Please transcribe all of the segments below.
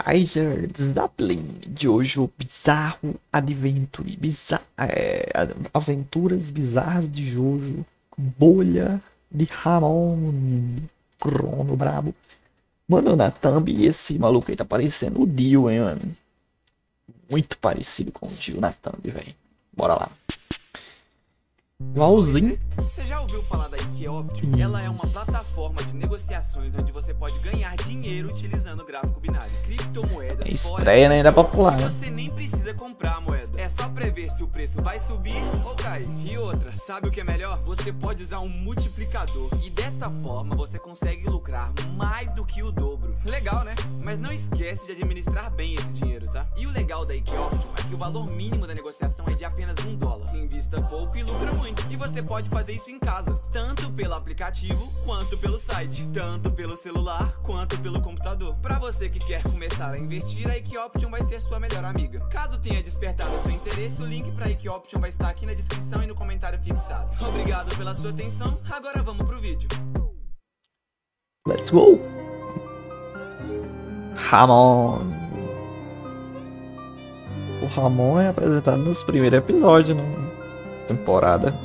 Kaiser Zeppelin, Jojo Bizarro Adventure, Aventuras Bizarras de Jojo, Bolha de Ramon, Crono Brabo. Mano, na thumb esse maluco aí tá parecendo o Dio, hein, mano. Muito parecido com o Dio na thumb, velho. Bora lá. Igualzinho. Você já ouviu falar da Equioption? Ela é uma plataforma de negociações onde você pode ganhar dinheiro utilizando gráfico binário, criptomoedas. Estreia, né? Dá pra pular, né? Você nem precisa comprar a moeda. É só prever se o preço vai subir ou cair. E outra, sabe o que é melhor? Você pode usar um multiplicador e dessa forma você consegue lucrar mais do que o dobro. Legal, né? Mas não esquece de administrar bem esse dinheiro, tá? E o legal da Equioption é que o valor mínimo da negociação é de apenas $1. Invista pouco e lucra muito. E você pode fazer isso em casa, tanto pelo aplicativo quanto pelo site, tanto pelo celular quanto pelo computador. Para você que quer começar a investir, a Equioption vai ser sua melhor amiga. Caso tenha despertado seu interesse, o link para a Equioption vai estar aqui na descrição e no comentário fixado. Obrigado pela sua atenção, agora vamos pro vídeo. Let's go! Ramon. O Ramon é apresentado nos primeiros episódios, né? Temporada.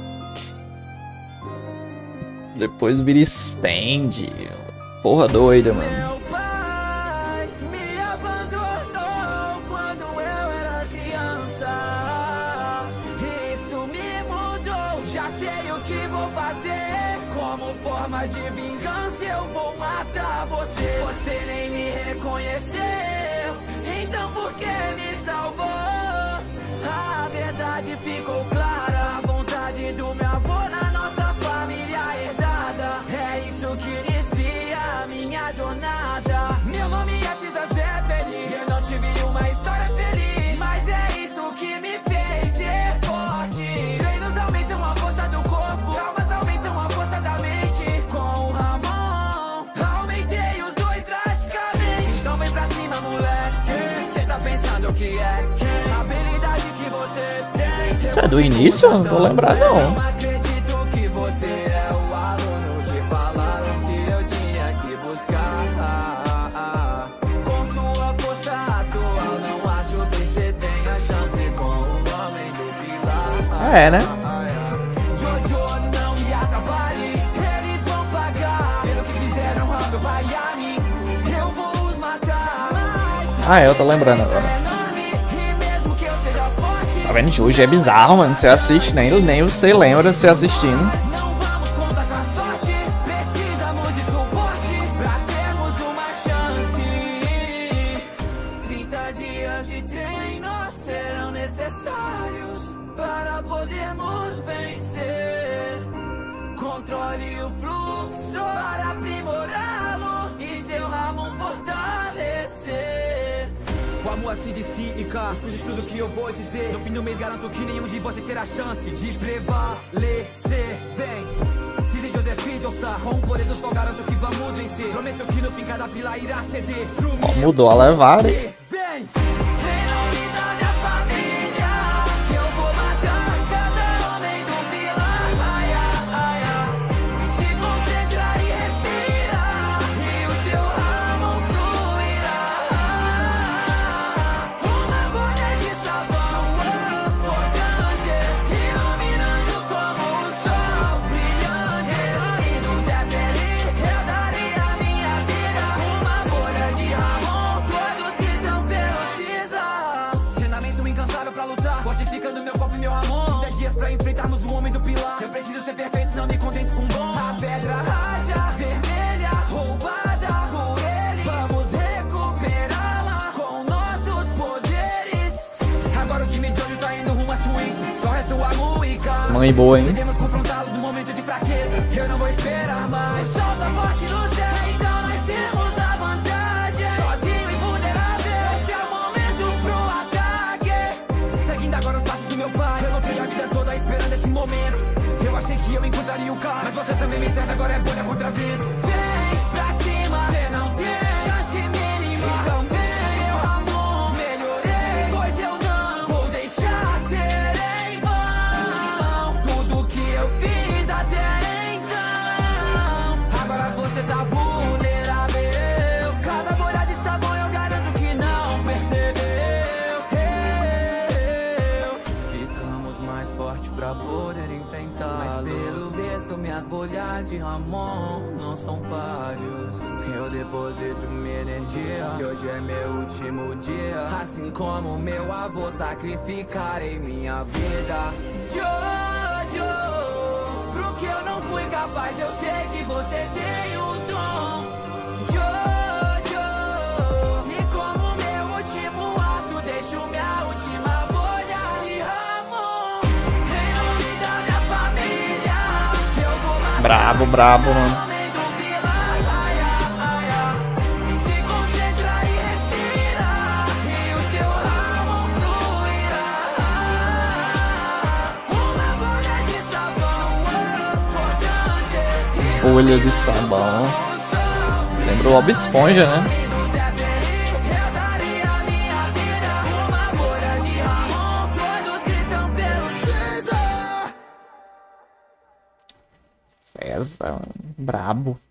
Depois vira stand. Porra doida, mano. Meu pai me abandonou quando eu era criança. Isso me mudou, já sei o que vou fazer. Como forma de vingança eu vou matar você. Você nem me reconheceu, então por que me salvou? A verdade ficou clara, a vontade do meu avô na nossa família herdada. É isso que inicia a minha jornada. Meu nome é Cisa Zeppelin, eu não tive uma história feliz, mas é isso que me fez ser forte. Treinos aumentam a força do corpo, traumas aumentam a força da mente. Com o Ramon, aumentei os dois drasticamente. Então vem pra cima, moleque, cê tá pensando o que é? Habilidade que você tem. Isso é do início? Eu não tô lembrado, não. Eu acredito que você é o aluno que falaram que eu tinha que buscar. Com sua força atual, não acho que você tenha chance com o homem do pilar. É, né? Jojo, não me atrapalhe, eles vão pagar pelo que fizeram ao meu pai e a mim. Eu vou os matar, mas Ah, eu tô lembrando agora. é enorme, e mesmo que eu seja forte, Tá vendo? Hoje é bizarro, mano. Você assiste, nem você lembra você assistindo. não vamos contar com a sorte, precisamos de suporte pra termos uma chance. 30 dias de treino serão necessários para podermos vencer. Controle o fluxo para aprimorá-lo e seu Ramon fortalecer. O amor assim de si e cá, escute tudo que eu vou dizer. No fim do mês garanto que nenhum de vocês terá chance de prevalecer. Vem, Cid Joseph Joestar, com o poder do sol garanto que vamos vencer. Prometo que no fim cada pilar irá ceder pro Ó, meu mudou a levada. Vem! Em nome da minha família, que eu vou matar cada homem do pilar. Ai, ai, ai. Se concentrar e respirar, e o seu Ramon fluirá. Uma bolha de sabão forjante, iluminando como o sol brilhante. E do Zeppelin eu daria minha vida. Uma bolha de Ramon, todos que tão pelo Cisa. Treinamento incansável pra lutar, fortificando meu corpo e meu Ramon. 30 dias pra enfrentarmos o homem do pilar. Eu preciso ser perfeito, não me contento com bom. A pedra raja, vermelha, roubada por eles. Vamos recuperá-la com nossos poderes. Agora o time de olho tá indo rumo às ruins. Só resta o amor e cá. Mãe boa, hein? Devemos confrontá-los no momento de fraqueza. Eu não vou esperar mais. Solta a morte no céu, então nós temos a vantagem. Sozinho e vulnerável, esse é o momento pro ataque. Seguindo agora os passos do meu pai. Eu lutei a vida toda esperando esse momento. Eu achei que eu encontraria o cara, mas você também me serve, agora é bolha contra vento. Vem pra cima, cê não tem chance mínima. E também eu, Ramon, melhorei, pois eu não vou deixar ser em vão tudo que eu fiz até então. Agora você tá Vulnerável, cada bolha de sabão eu garanto que não bolhas de Ramon não são páreos. Eu deposito minha energia, se hoje é meu último dia. Assim como meu avô, sacrificarei minha vida. Jojo, pro que eu não fui capaz, eu sei que você tem o dom. Jojo, e como meu último ato, deixo minha última bolha de Ramon. Em nome da minha família, que eu vou matar. Brabo, brabo, mano. Se concentra e respira, e o seu Ramon fluirá. Uma bolha de sabão, importante. Bolha de sabão. Lembra o Bob Esponja, né? Eu daria minha vida, uma bolha de Ramon. Todos gritam pelo César. César, mano. Brabo.